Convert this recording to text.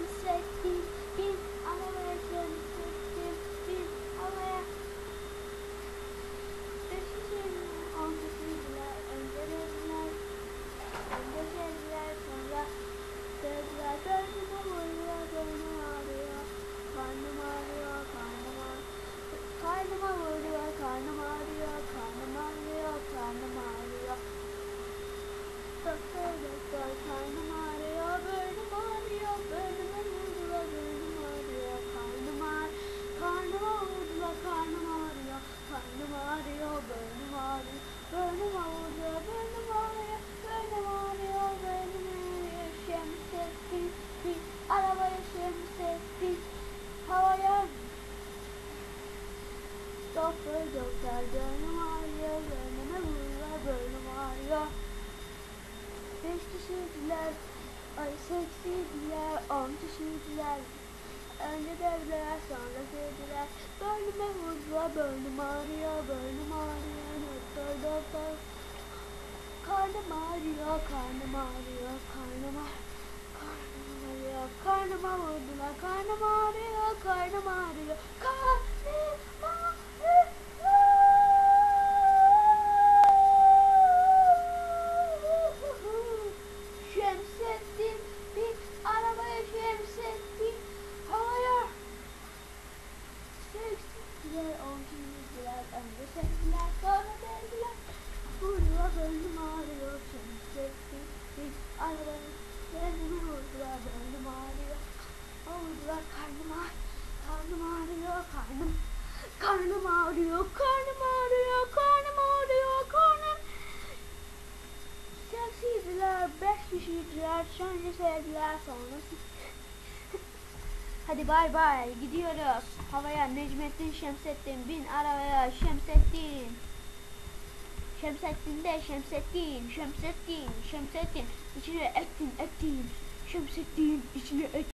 Şemsettin bin arabaya Şemsettin bin arabaya. Beşiktaş'ın ortasıydılar. Önce dediler sonra dediler dördüme vuruyor dönüm ağrıyor. Karnım ağrıyor karnım ağrıyor. Karnıma vuruyor karnım ağrıyor karnım ağrıyor karnım ağrıyor. Doktor doktor karnım ağrıyor burnum ağrıyor burnuma vurdular burnum ağrıyor karnım ağrıyor karnıma vurdular karnım ağrıyor karnım ağrıyor burnum ağrıyor burnuma vurdular burnum ağrıyor burnum ağrıyor burnum ağrıyor. Şemsettin bin arabaya Şemsettin havaya. Doktor doktor burnum ağrıyor burnuma vurdular burnum ağrıyor. 5 kişiydiler, 8 kişiydiler, 10 kişiydiler. Önce dediler, sonra dediler. Burnuma vurdular, burnum ağrıyor, burnum ağrıyor. Doktor, doktor. Karnım ağrıyor, karnım ağrıyor, karnım ağrıyor. Karnıma vurdular, karnım ağrıyor, karnım ağrıyor. Şemsettin bin arabaya Şemsettin havaya. Sevdiler, onkinizdiler, önce sevdiler, sonra sevdiler. Vurdular, bölüm ağrıyor Şemsettin bin arabaya. Bölümü vurdular, bölüm ağrıyor. Vurdular, karnım ağrıyor, karnım ağrıyor, karnım ağrıyor, karnım ağrıyor, karnım ağrıyor, karnım. Sevdiler, 5 kişiydiler, sonra sevdiler, sonra Hadi bay bay, gidiyoruz havaya. Necmettin Şemsettin bin arabaya Şemsettin. Şemsettin de Şemsettin, Şemsettin, Şemsettin. İçine ektin, Şemsettin içine ektin.